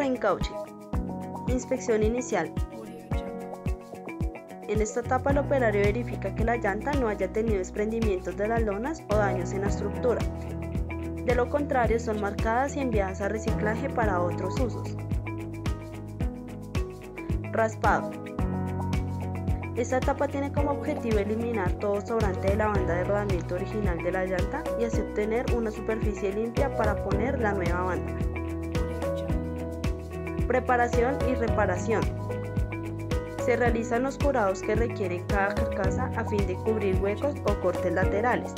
reencauche. Inspección inicial. En esta etapa el operario verifica que la llanta no haya tenido desprendimientos de las lonas o daños en la estructura. De lo contrario, son marcadas y enviadas a reciclaje para otros usos. Raspado. Esta etapa tiene como objetivo eliminar todo sobrante de la banda de rodamiento original de la llanta y así obtener una superficie limpia para poner la nueva banda. Preparación y reparación. Se realizan los curados que requiere cada carcasa a fin de cubrir huecos o cortes laterales.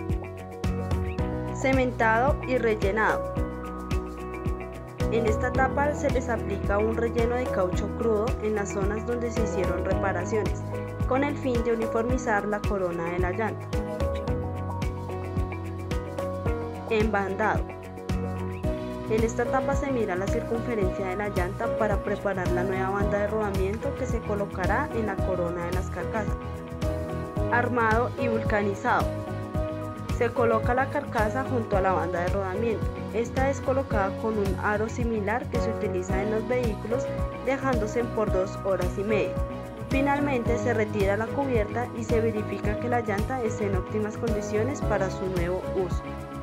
Cementado y rellenado. En esta etapa se les aplica un relleno de caucho crudo en las zonas donde se hicieron reparaciones, con el fin de uniformizar la corona de la llanta. Embandado. En esta etapa se mira la circunferencia de la llanta para preparar la nueva banda de rodamiento que se colocará en la corona de las carcasas. Armado y vulcanizado. Se coloca la carcasa junto a la banda de rodamiento. Esta es colocada con un aro similar que se utiliza en los vehículos, dejándose por 2 horas y media. Finalmente se retira la cubierta y se verifica que la llanta esté en óptimas condiciones para su nuevo uso.